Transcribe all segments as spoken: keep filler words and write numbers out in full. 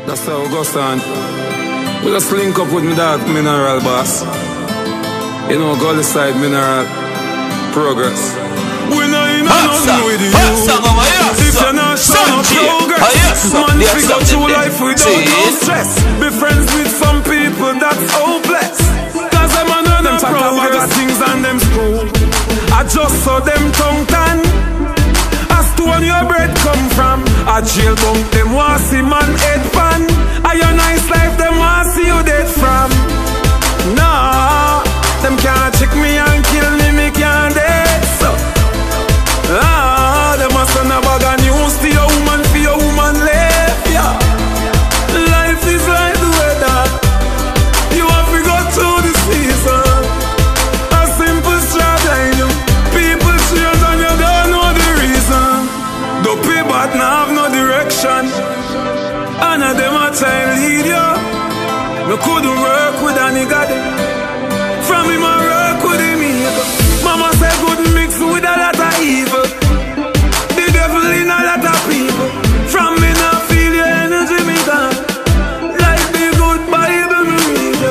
That's how it goes on. We just link up with me dog Mineral Boss. You know, Gully Side Mineral Progress. We know you know nothing with you. If you're not showing progress, man, we go through life without no stress. Be friends with some people that's hopeless, cause them are none of progress things and them school. I just saw them tongue tan. As to when your bread come from, a jail bunk them want see man head pan. A your nice life them want see you dead from. Nah, them can't check me and kill me, me can't dead so. Ah, them a send a bag of news to your woman, for your woman live, yeah. Life is like the weather, you have to go through the season. A simple strap line, you people change and you don't know the reason. The people but now have no direction, and of them a try lead you. No couldn't work with a nigga them. From him I work with him evil. Mama said good mix with a lot of evil. The devil in a lot of people. From me now feel your energy me gone. Life be good Bible me read you.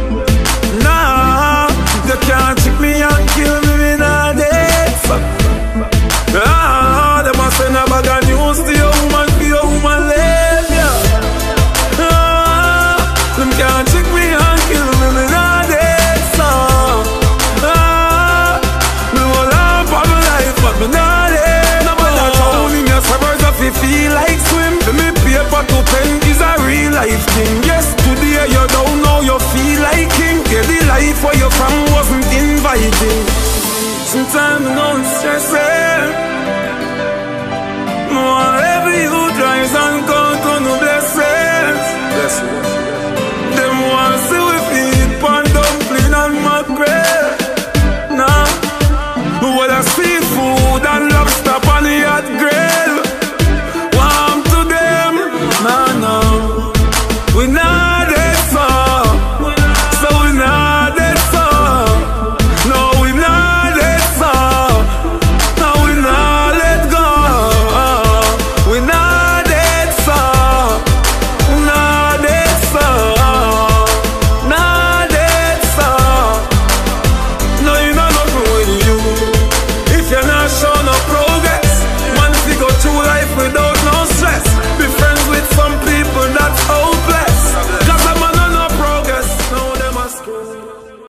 Nah, you can't trick me and kill me, me nah dead so. Ah, them a send a bag of news to your woman, for your woman live, yeah. Ah, them can't trick me and kill me, me nah dead so. Ah, me will laugh on my life, but me nah dead. Nobody told me me a suburbs if you feel like swim. For me paper to pen is a real life thing. Yes, today you don't know you feel like king. Yeah, the life where you from wasn't inviting. Sometimes I know it's stressing. Whatever you tries and go.